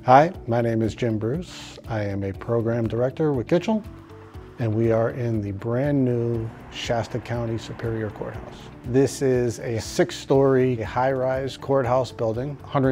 Hi, my name is Jim Bruce. I am a program director with Kitchell, and we are in the brand new Shasta County Superior Courthouse. This is a 6-story high-rise courthouse building,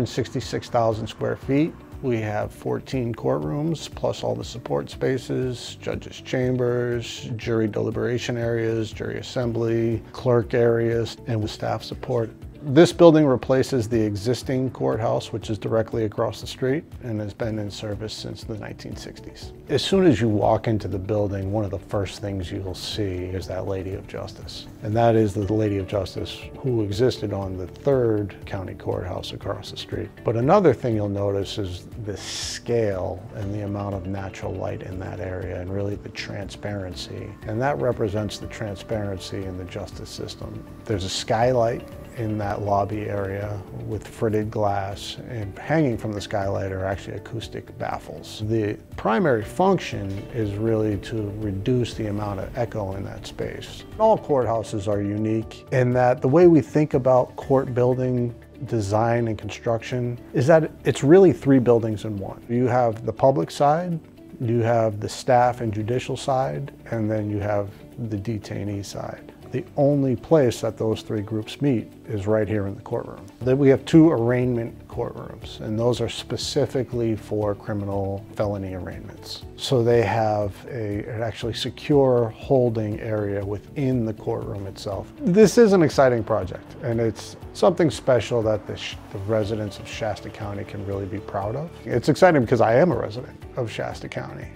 166,000 square feet. We have 14 courtrooms, plus all the support spaces, judges' chambers, jury deliberation areas, jury assembly, clerk areas, and with staff support. This building replaces the existing courthouse, which is directly across the street and has been in service since the 1960s. As soon as you walk into the building, one of the first things you'll see is that Lady of Justice. And that is the Lady of Justice who existed on the 3rd County Courthouse across the street. But another thing you'll notice is the scale and the amount of natural light in that area, and really the transparency. And that represents the transparency in the justice system. There's a skylight in that lobby area with fritted glass, and hanging from the skylight are actually acoustic baffles. The primary function is really to reduce the amount of echo in that space. All courthouses are unique in that the way we think about court building design and construction is that it's really 3 buildings in one. You have the public side, you have the staff and judicial side, and then you have the detainee side. The only place that those 3 groups meet is right here in the courtroom. Then we have 2 arraignment courtrooms, and those are specifically for criminal felony arraignments. So they have an actually secure holding area within the courtroom itself. This is an exciting project, and it's something special that the residents of Shasta County can really be proud of. It's exciting because I am a resident of Shasta County.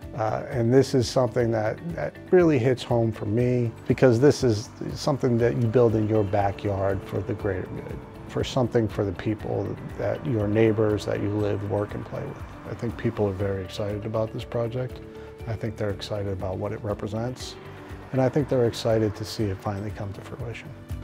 And this is something that really hits home for me, because this is something that you build in your backyard for the greater good, for something for the people, that your neighbors that you live, work, and play with. I think people are very excited about this project. I think they're excited about what it represents, and I think they're excited to see it finally come to fruition.